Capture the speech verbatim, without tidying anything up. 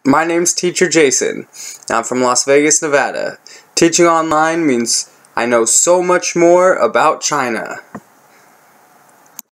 My name's Teacher Jason. I'm from Las Vegas, Nevada. Teaching online means I know so much more about China.